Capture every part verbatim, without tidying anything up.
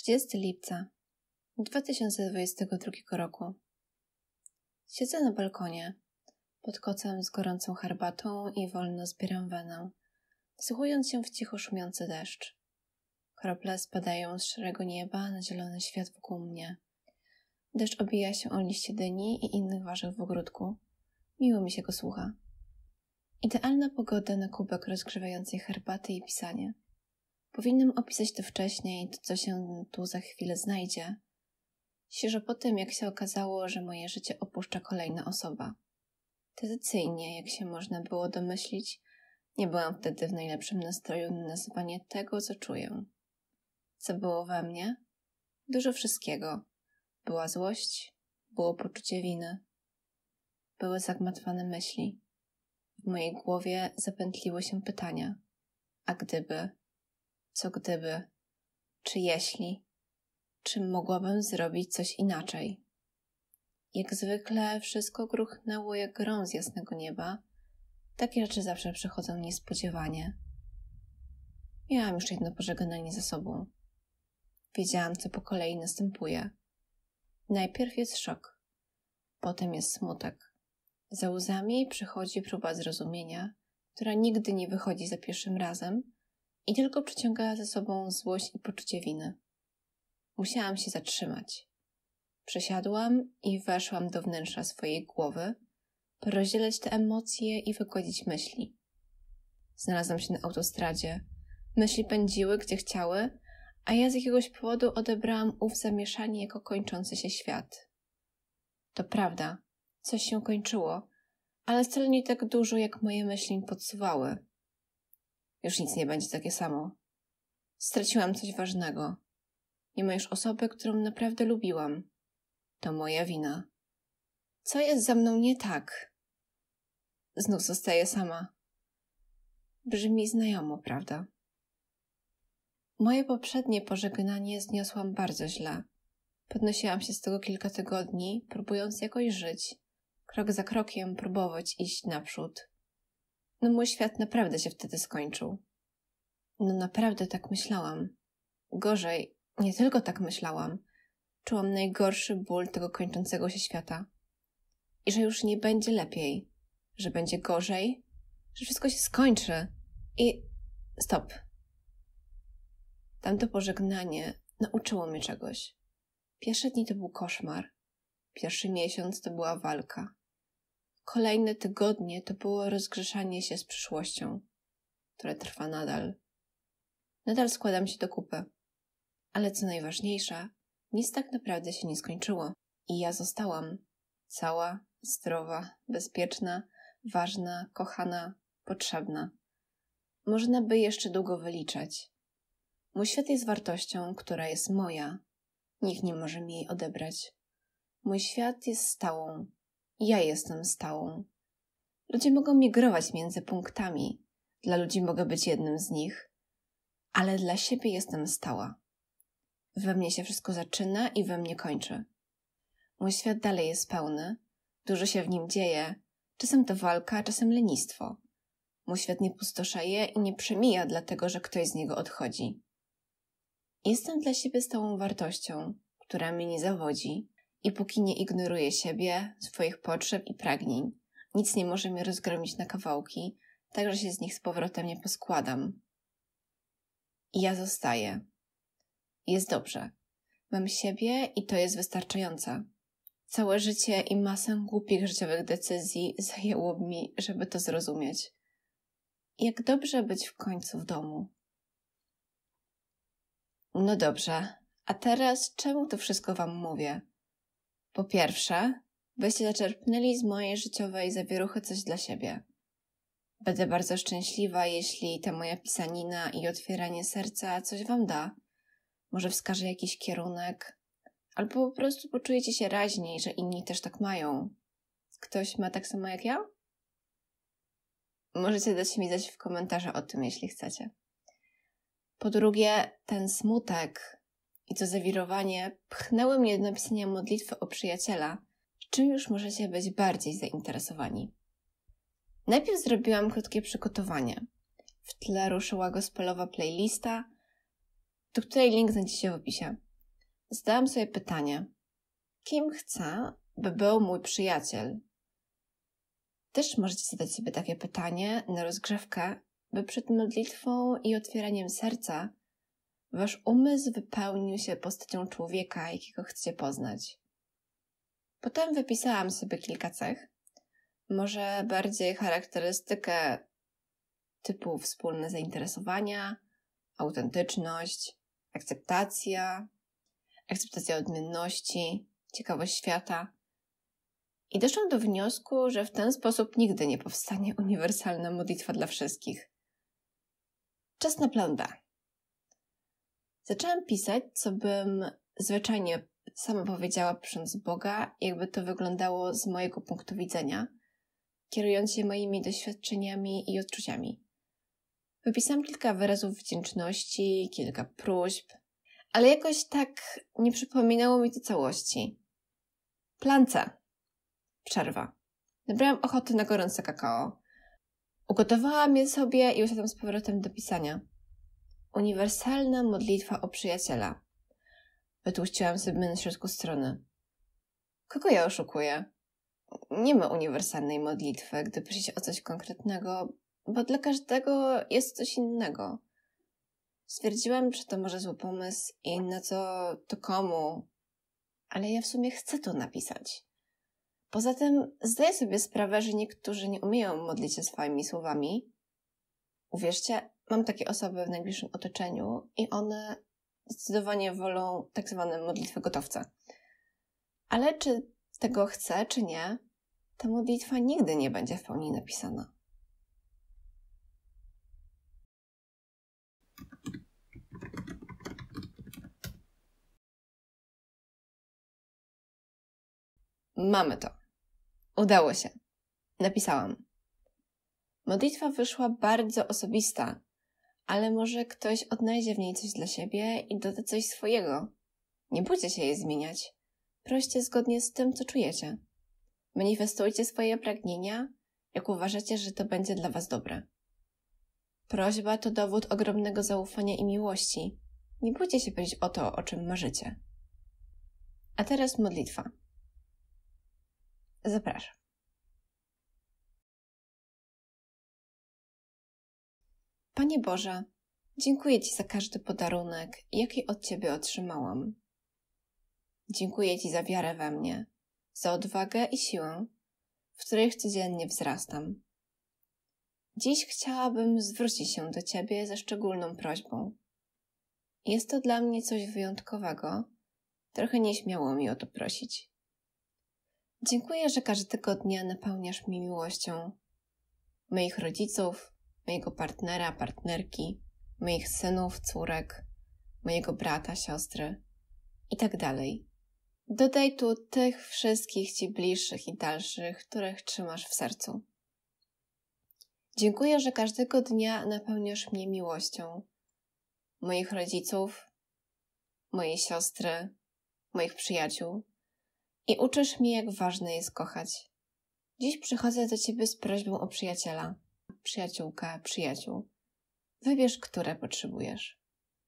trzydziestego lipca dwa tysiące dwudziestego drugiego roku. Siedzę na balkonie, pod kocem z gorącą herbatą i wolno zbieram wenę, wsłuchując się w cicho szumiący deszcz. Krople spadają z szarego nieba na zielony świat wokół mnie. Deszcz obija się o liście dyni i innych warzyw w ogródku. Miło mi się go słucha. Idealna pogoda na kubek rozgrzewającej herbaty i pisanie. Powinnam opisać to wcześniej, to co się tu za chwilę znajdzie. Świeżo po tym, jak się okazało, że moje życie opuszcza kolejna osoba. Tradycyjnie, jak się można było domyślić, nie byłam wtedy w najlepszym nastroju na nazywanie tego, co czuję. Co było we mnie? Dużo wszystkiego. Była złość, było poczucie winy. Były zagmatwane myśli. W mojej głowie zapętliły się pytania. A gdyby? Co gdyby? Czy jeśli? Czy mogłabym zrobić coś inaczej? Jak zwykle wszystko gruchnęło jak grom z jasnego nieba. Takie rzeczy zawsze przychodzą niespodziewanie. Miałam już jedno pożegnanie za sobą. Wiedziałam, co po kolei następuje. Najpierw jest szok, potem jest smutek. Za łzami przychodzi próba zrozumienia, która nigdy nie wychodzi za pierwszym razem i tylko przyciąga za sobą złość i poczucie winy. Musiałam się zatrzymać. Przesiadłam i weszłam do wnętrza swojej głowy, porozdzielać te emocje i wygładzić myśli. Znalazłam się na autostradzie. Myśli pędziły, gdzie chciały, a ja z jakiegoś powodu odebrałam ów zamieszanie jako kończący się świat. To prawda, coś się kończyło, ale wcale nie tak dużo, jak moje myśli mi podsuwały. Już nic nie będzie takie samo. Straciłam coś ważnego. Nie ma już osoby, którą naprawdę lubiłam. To moja wina. Co jest ze mną nie tak? Znów zostaję sama. Brzmi znajomo, prawda? Moje poprzednie pożegnanie zniosłam bardzo źle. Podnosiłam się z tego kilka tygodni, próbując jakoś żyć. Krok za krokiem próbować iść naprzód. No mój świat naprawdę się wtedy skończył. No naprawdę tak myślałam. Gorzej, nie tylko tak myślałam. Czułam najgorszy ból tego kończącego się świata. I że już nie będzie lepiej. Że będzie gorzej. Że wszystko się skończy. I... Stop. Tamto pożegnanie nauczyło mnie czegoś. Pierwsze dni to był koszmar. Pierwszy miesiąc to była walka. Kolejne tygodnie to było rozgrzeszanie się z przyszłością, które trwa nadal. Nadal składam się do kupy. Ale co najważniejsze, nic tak naprawdę się nie skończyło. I ja zostałam. Cała, zdrowa, bezpieczna, ważna, kochana, potrzebna. Można by jeszcze długo wyliczać. Mój świat jest wartością, która jest moja. Nikt nie może mi jej odebrać. Mój świat jest stałą. Ja jestem stałą. Ludzie mogą migrować między punktami. Dla ludzi mogę być jednym z nich. Ale dla siebie jestem stała. We mnie się wszystko zaczyna i we mnie kończy. Mój świat dalej jest pełny. Dużo się w nim dzieje. Czasem to walka, czasem lenistwo. Mój świat nie pustoszeje i nie przemija dlatego, że ktoś z niego odchodzi. Jestem dla siebie stałą wartością, która mnie nie zawodzi i póki nie ignoruję siebie, swoich potrzeb i pragnień, nic nie może mnie rozgromić na kawałki, tak że się z nich z powrotem nie poskładam. I ja zostaję. Jest dobrze. Mam siebie i to jest wystarczające. Całe życie i masę głupich życiowych decyzji zajęło mi, żeby to zrozumieć. Jak dobrze być w końcu w domu. No dobrze, a teraz czemu to wszystko wam mówię? Po pierwsze, byście zaczerpnęli z mojej życiowej zawieruchy coś dla siebie. Będę bardzo szczęśliwa, jeśli ta moja pisanina i otwieranie serca coś wam da. Może wskaże jakiś kierunek, albo po prostu poczujecie się raźniej, że inni też tak mają. Ktoś ma tak samo jak ja? Możecie dać mi znać w komentarzach o tym, jeśli chcecie. Po drugie, ten smutek i to zawirowanie pchnęły mnie do napisania modlitwy o przyjaciela, czym już możecie być bardziej zainteresowani. Najpierw zrobiłam krótkie przygotowanie. W tle ruszyła gospelowa playlista, do której link znajdziecie w opisie. zadałam sobie pytanie, kim chcę, by był mój przyjaciel? Też możecie zadać sobie takie pytanie na rozgrzewkę, by przed modlitwą i otwieraniem serca wasz umysł wypełnił się postacią człowieka, jakiego chcecie poznać. Potem wypisałam sobie kilka cech, może bardziej charakterystykę typu wspólne zainteresowania, autentyczność, akceptacja, akceptacja odmienności, ciekawość świata. I doszłam do wniosku, że w ten sposób nigdy nie powstanie uniwersalna modlitwa dla wszystkich. Czas na plan B. Zaczęłam pisać, co bym zwyczajnie sama powiedziała prosząc Boga, jakby to wyglądało z mojego punktu widzenia, kierując się moimi doświadczeniami i odczuciami. Wypisałam kilka wyrazów wdzięczności, kilka próśb, ale jakoś tak nie przypominało mi to całości. Plan C. Przerwa. Nabrałam ochoty na gorące kakao. Ugotowałam je sobie i usiadłam z powrotem do pisania. Uniwersalna modlitwa o przyjaciela. Wytłuściłam sobie na środku strony. Kogo ja oszukuję? Nie ma uniwersalnej modlitwy, gdy prosi się o coś konkretnego, bo dla każdego jest coś innego. Stwierdziłam, że to może zły pomysł i na co to komu, ale ja w sumie chcę to napisać. Poza tym zdaję sobie sprawę, że niektórzy nie umieją modlić się swoimi słowami. Uwierzcie, mam takie osoby w najbliższym otoczeniu i one zdecydowanie wolą tak zwane modlitwy gotowca. Ale czy tego chcę, czy nie, ta modlitwa nigdy nie będzie w pełni napisana. Mamy to. Udało się. Napisałam. Modlitwa wyszła bardzo osobista, ale może ktoś odnajdzie w niej coś dla siebie i doda coś swojego. Nie bójcie się jej zmieniać. Proście zgodnie z tym, co czujecie. Manifestujcie swoje pragnienia, jak uważacie, że to będzie dla was dobre. Prośba to dowód ogromnego zaufania i miłości. Nie bójcie się prosić o to, o czym marzycie. A teraz modlitwa. Zapraszam. Panie Boże, dziękuję Ci za każdy podarunek, jaki od Ciebie otrzymałam. Dziękuję Ci za wiarę we mnie, za odwagę i siłę, w których codziennie wzrastam. Dziś chciałabym zwrócić się do Ciebie ze szczególną prośbą. Jest to dla mnie coś wyjątkowego, trochę nieśmiało mi o to prosić. Dziękuję, że każdego dnia napełniasz mnie miłością moich rodziców, mojego partnera, partnerki, moich synów, córek, mojego brata, siostry i tak dalej. Dodaj tu tych wszystkich Ci bliższych i dalszych, których trzymasz w sercu. Dziękuję, że każdego dnia napełniasz mnie miłością moich rodziców, mojej siostry, moich przyjaciół i uczysz mnie, jak ważne jest kochać. Dziś przychodzę do Ciebie z prośbą o przyjaciela, przyjaciółkę, przyjaciół. Wybierz, które potrzebujesz.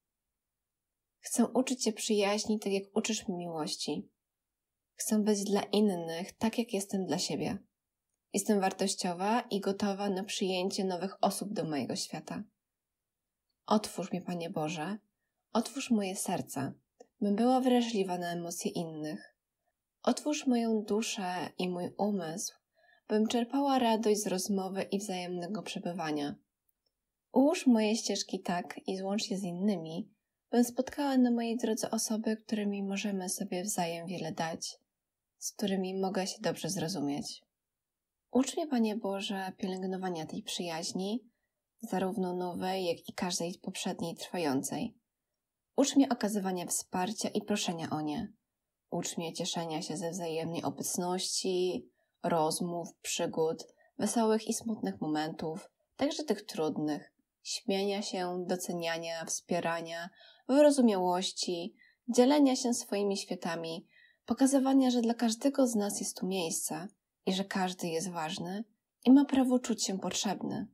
Chcę uczyć Cię przyjaźni, tak jak uczysz mnie miłości. Chcę być dla innych, tak jak jestem dla siebie. Jestem wartościowa i gotowa na przyjęcie nowych osób do mojego świata. Otwórz mnie, Panie Boże, otwórz moje serce, bym była wrażliwa na emocje innych. Otwórz moją duszę i mój umysł, bym czerpała radość z rozmowy i wzajemnego przebywania. Ułóż moje ścieżki tak i złącz je z innymi, bym spotkała na mojej drodze osoby, którymi możemy sobie wzajem wiele dać, z którymi mogę się dobrze zrozumieć. Ucz mnie, Panie Boże, pielęgnowania tej przyjaźni, zarówno nowej, jak i każdej poprzedniej trwającej. Ucz mnie okazywania wsparcia i proszenia o nie. Ucz mnie cieszenia się ze wzajemnej obecności, rozmów, przygód, wesołych i smutnych momentów, także tych trudnych, śmiania się, doceniania, wspierania, wyrozumiałości, dzielenia się swoimi światami, pokazywania, że dla każdego z nas jest tu miejsce i że każdy jest ważny i ma prawo czuć się potrzebny.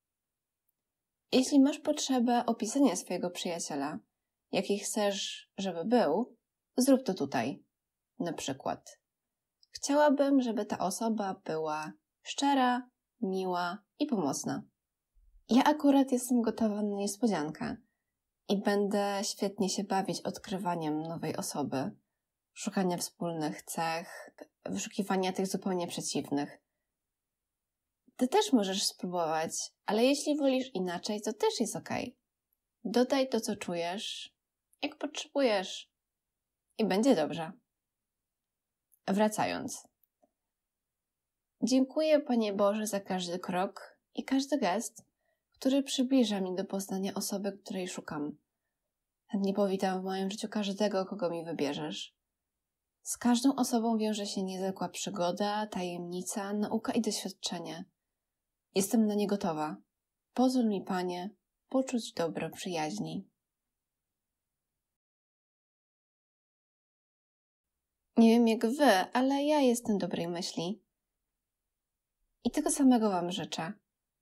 Jeśli masz potrzebę opisania swojego przyjaciela, jaki chcesz, żeby był, Zrób to tutaj. Na przykład. Chciałabym, żeby ta osoba była szczera, miła i pomocna. Ja akurat jestem gotowa na niespodziankę i będę świetnie się bawić odkrywaniem nowej osoby, szukania wspólnych cech, wyszukiwania tych zupełnie przeciwnych. Ty też możesz spróbować, ale jeśli wolisz inaczej, to też jest okej. Dodaj to, co czujesz, jak potrzebujesz i będzie dobrze. Wracając. Dziękuję, Panie Boże, za każdy krok i każdy gest, który przybliża mi do poznania osoby, której szukam. Chętnie powitam w moim życiu każdego, kogo mi wybierzesz. Z każdą osobą wiąże się niezwykła przygoda, tajemnica, nauka i doświadczenie. Jestem na nie gotowa. Pozwól mi, Panie, poczuć dobro przyjaźni. Nie wiem jak wy, ale ja jestem dobrej myśli. I tego samego wam życzę.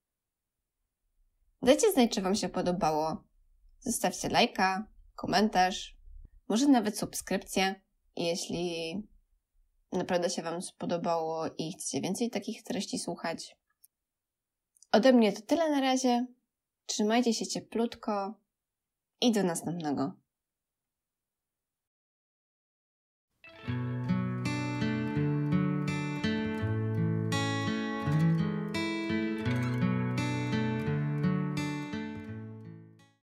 Dajcie znać, czy wam się podobało. Zostawcie lajka, komentarz, może nawet subskrypcję, jeśli naprawdę się wam spodobało i chcecie więcej takich treści słuchać. Ode mnie to tyle na razie. Trzymajcie się cieplutko i do następnego.